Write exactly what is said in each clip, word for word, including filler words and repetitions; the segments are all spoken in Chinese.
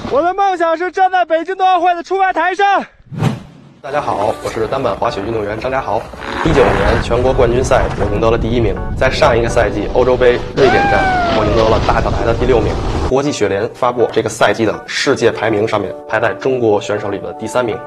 我的梦想是站在北京冬奥会的出发台上。 大家好，我是单板滑雪运动员张家豪。一九年全国冠军赛我赢得了第一名，在上一个赛季欧洲杯瑞典站我赢得了大小台的第六名。国际雪联发布这个赛季的世界排名上面排在中国选手里的第三名。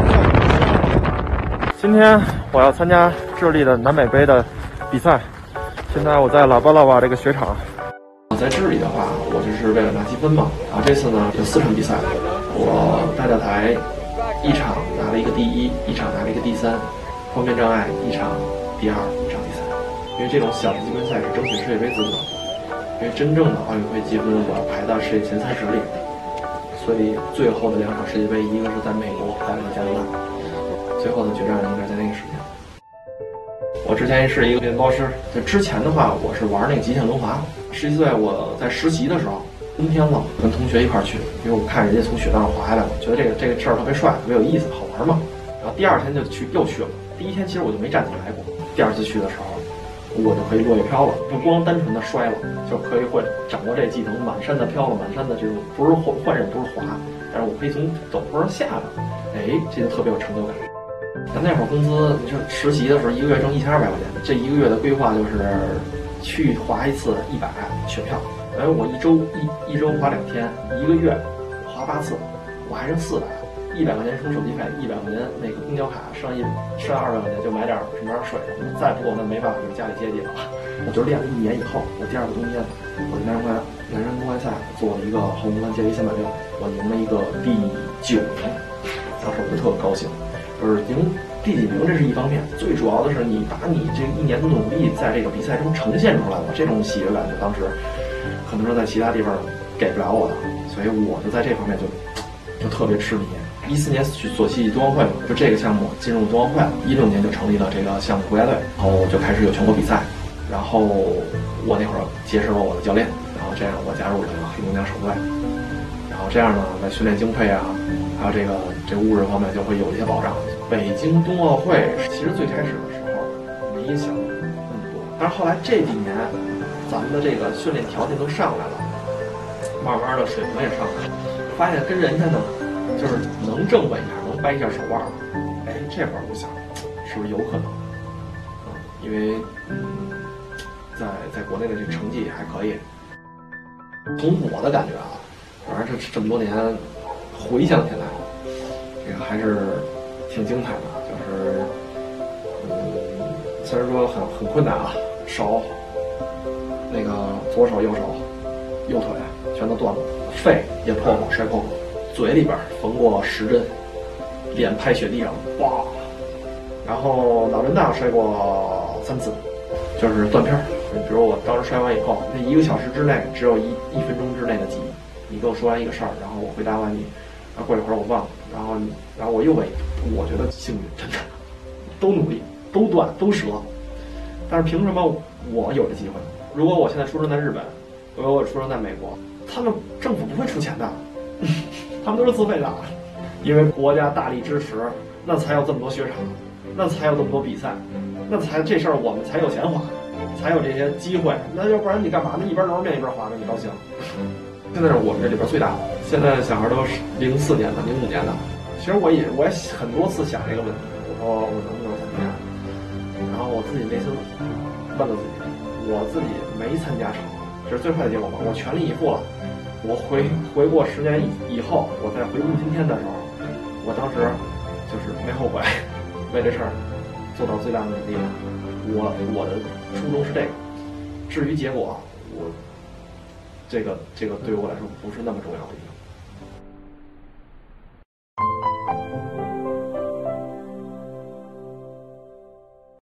今天我要参加智利的南美杯的比赛，现在我在拉巴拉瓦这个雪场。 在智利的话，我就是为了拿积分嘛。然后这次呢有四场比赛，我大小台一场拿了一个第一，一场拿了一个第三，方面障碍一场第二，一场第三。因为这种小的积分赛是争取世界杯资格，因为真正的奥运会积分我要排到世界前三十里，所以最后的两场世界杯，一个是在美国，还有一个加拿大，最后的决战应该在那个时间。我之前是一个面包师，就之前的话我是玩那个极限轮滑。十七岁我在实习的时候，冬天了，跟同学一块去，因为我看人家从雪道上滑下来，我觉得这个这个事儿特别帅，特别有意思，好玩嘛。然后第二天就去又去了，第一天其实我就没站起来过，第二次去的时候，我就可以落叶飘了，不光单纯的摔了，就可以会掌握这技能，满山的飘了，满山的这种不是换换刃不是滑，但是我可以从陡坡上下来，哎，这就特别有成就感。但那会儿工资，你说实习的时候一个月挣一千二百块钱，这一个月的规划就是去滑一次一百雪票，然后我一周一一周滑两天，一个月滑八次，我还剩四百，一百块钱充手机费，一百块钱那个公交卡，剩一剩二百块钱就买点什么点水什么的，再不够那没办法，就是家里接济了。我就练了一年以后，我第二个冬天，我男人关男人公开赛做了一个后空翻接力三百六，我赢了一个第九名，当时我就特高兴。就是赢第几名这是一方面，最主要的是你把你这一年的努力在这个比赛中呈现出来了，这种喜悦感就当时可能是在其他地方给不了我的，所以我就在这方面就就特别痴迷。一四年去索契冬奥会，就这个项目进入冬奥会了，一六年就成立了这个项目国家队，然后就开始有全国比赛，然后我那会儿结识了我的教练，然后这样我加入了黑龙江省队，然后这样呢在训练经费啊，还有这个这物质方面就会有一些保障。北京冬奥会其实最开始的时候没想那么多，但是后来这几年咱们的这个训练条件都上来了，慢慢的水平也上来了，发现跟人家呢就是能挣吧一下，能掰一下手腕了。哎，这会儿我想是不是有可能？嗯，因为嗯，在在国内的这个成绩还可以。从我的感觉啊，反正这这么多年回想起来，这个还是挺精彩的，就是嗯，虽然说很很困难啊，手那个左手右手右腿全都断了，肺也破过摔破过，嘴里边缝过十针，脸拍雪地上哇，然后脑震荡摔过三次，就是断片儿。比如我当时摔完以后，那一个小时之内只有一一分钟之内的记忆，你跟我说完一个事儿，然后我回答完你，然后过一会儿我忘了，然后然后我又问，我觉得幸运，真的，都努力，都断，都折，但是凭什么我有这机会？如果我现在出生在日本，如果我出生在美国，他们政府不会出钱的，他们都是自费的，因为国家大力支持，那才有这么多雪场，那才有这么多比赛，那才这事儿我们才有钱花，才有这些机会，那要不然你干嘛呢？一边揉着面一边滑着，你高兴？现在是我们这里边最大的，现在小孩都是零四年的、零五年的。其实我也我也很多次想这个问题，我说我能不能参加？然后我自己内心问了自己，我自己没参加成，这是最坏的结果嘛？我全力以赴了，我回回过十年以以后，我再回顾今天的时候，我当时就是没后悔，为这事儿做到最大的努力了。我我的初衷是这个，至于结果，我这个这个对于我来说不是那么重要的一个。